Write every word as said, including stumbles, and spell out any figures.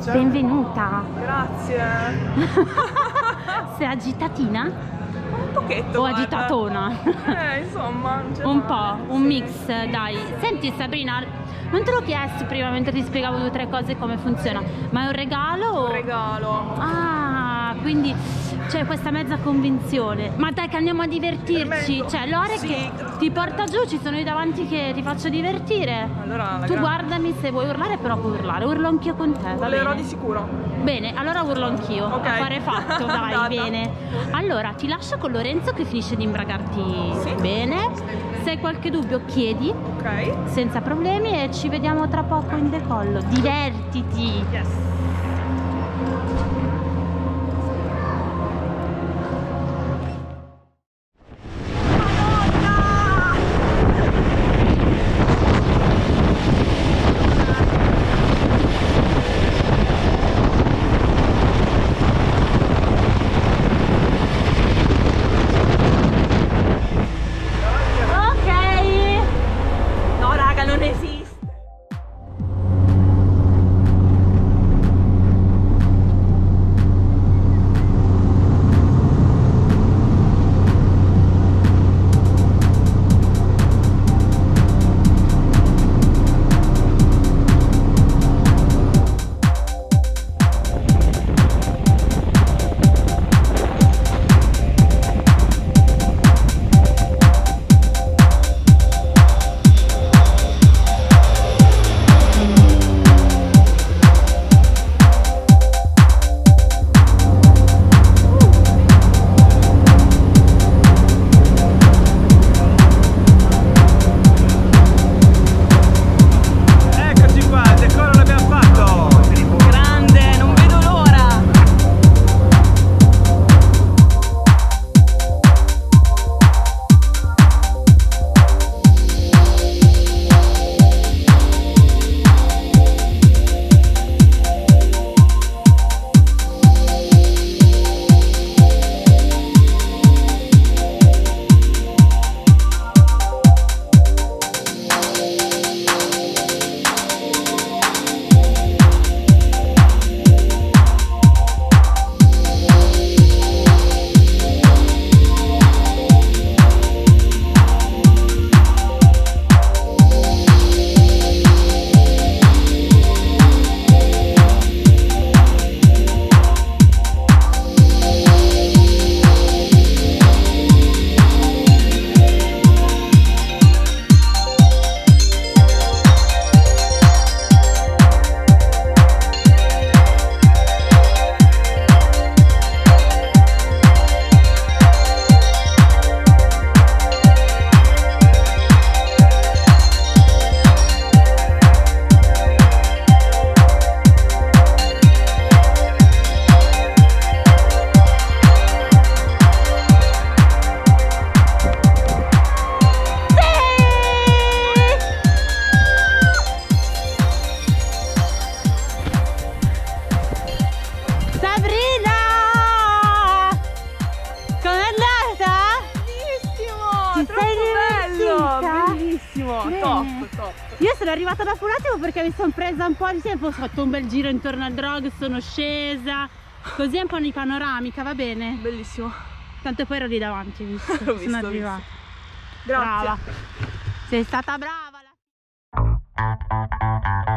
piace. Benvenuta. Grazie. Sei agitatina? Un pochetto. O guarda. agitatona? Eh, insomma, non c'è Un male, po', un sì. mix, dai. Senti Sabrina, non te l'ho chiesto prima mentre ti spiegavo due o tre cose come funziona, ma è un regalo? o- Un regalo. Ah, quindi c'è questa mezza convinzione. Ma dai che andiamo a divertirci. Tremendo. Cioè Lore Sì. che ti porta giù, ci sono io davanti che ti faccio divertire. Allora, la Tu gran- guardami, se vuoi urlare però puoi urlare, urlo anch'io con te, va Urlerò bene? di sicuro. Bene, allora urlo anch'io, Ok. affare fatto, dai, Andata. bene. Allora, ti lascio con Lorenzo che finisce di imbragarti Sì. bene. Se hai qualche dubbio chiedi, Ok. senza problemi, e ci vediamo tra poco in decollo. Divertiti! Yes. Ok! No, raga, non esiste. Eccoci qua, il decoro l'abbiamo fatto! Grande, non vedo l'ora. Sabrina! Com'è andata? Bellissimo, Ti troppo sei bello, divertita? bellissimo, Bene. top, top. Io sono arrivata dopo un attimo perché mi sono presa un po' di tempo, ho fatto un bel giro intorno al drog, sono scesa, così è un po' di panoramica, va bene? Bellissimo. Tanto poi ero lì davanti, hai visto? L'ho visto, sono l'ho arrivata. Grazie. Brava. Sei stata brava.